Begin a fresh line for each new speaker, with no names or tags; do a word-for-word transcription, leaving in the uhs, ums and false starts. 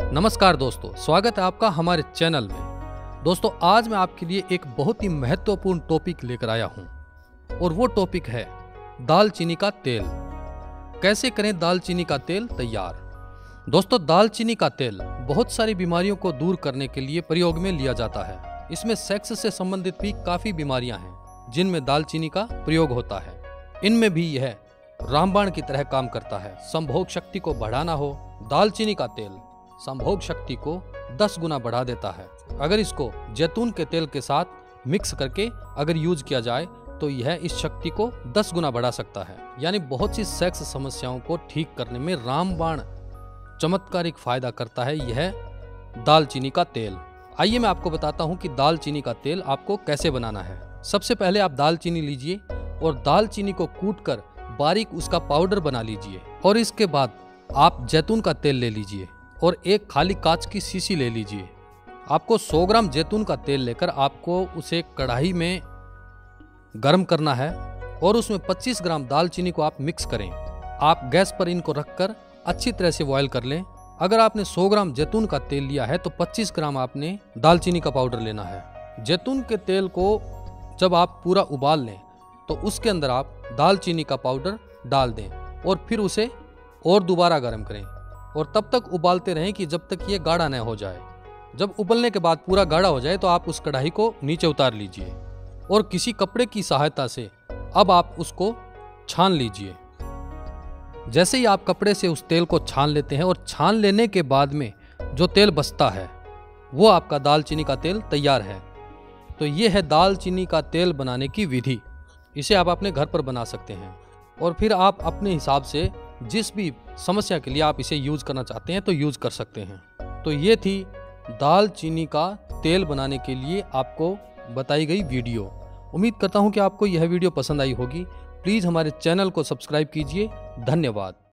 नमस्कार दोस्तों, स्वागत है आपका हमारे चैनल में। दोस्तों, आज मैं आपके लिए एक बहुत ही महत्वपूर्ण टॉपिक लेकर आया हूं और वो टॉपिक है दालचीनी का तेल। कैसे करें दालचीनी का तेल तैयार। दोस्तों, दालचीनी का तेल बहुत सारी बीमारियों को दूर करने के लिए प्रयोग में लिया जाता है। इसमें सेक्स से संबंधित भी काफी बीमारियां हैं जिनमें दालचीनी का प्रयोग होता है। इनमें भी यह रामबाण की तरह काम करता है। संभोग शक्ति को बढ़ाना हो, दालचीनी का तेल संभोग शक्ति को दस गुना बढ़ा देता है। अगर इसको जैतून के तेल के साथ मिक्स करके अगर यूज किया जाए तो यह इस शक्ति को दस गुना बढ़ा सकता है। यानी बहुत सी सेक्स समस्याओं को ठीक करने में रामबाण चमत्कारिक फायदा करता है यह दालचीनी का तेल। आइए मैं आपको बताता हूं कि दालचीनी का तेल आपको कैसे बनाना है। सबसे पहले आप दालचीनी लीजिए और दालचीनी को कूटकर बारीक उसका पाउडर बना लीजिए और इसके बाद आप जैतून का तेल ले लीजिए और एक खाली कांच की शीशी ले लीजिए। आपको सौ ग्राम जैतून का तेल लेकर आपको उसे कढ़ाई में गर्म करना है और उसमें पच्चीस ग्राम दालचीनी को आप मिक्स करें। आप गैस पर इनको रखकर अच्छी तरह से बॉयल कर लें। अगर आपने सौ ग्राम जैतून का तेल लिया है तो पच्चीस ग्राम आपने दालचीनी का पाउडर लेना है। जैतून के तेल को जब आप पूरा उबाल लें तो उसके अंदर आप दालचीनी का पाउडर डाल दें और फिर उसे और दोबारा गर्म करें और तब तक उबालते रहें कि जब तक ये गाढ़ा न हो जाए। जब उबलने के बाद पूरा गाढ़ा हो जाए तो आप उस कढ़ाई को नीचे उतार लीजिए और किसी कपड़े की सहायता से अब आप उसको छान लीजिए। जैसे ही आप कपड़े से उस तेल को छान लेते हैं और छान लेने के बाद में जो तेल बचता है वो आपका दालचीनी का तेल तैयार है। तो ये है दालचीनी का तेल बनाने की विधि। इसे आप अपने घर पर बना सकते हैं और फिर आप अपने हिसाब से जिस भी समस्या के लिए आप इसे यूज करना चाहते हैं तो यूज कर सकते हैं। तो ये थी दालचीनी का तेल बनाने के लिए आपको बताई गई वीडियो। उम्मीद करता हूं कि आपको यह वीडियो पसंद आई होगी। प्लीज़ हमारे चैनल को सब्सक्राइब कीजिए। धन्यवाद।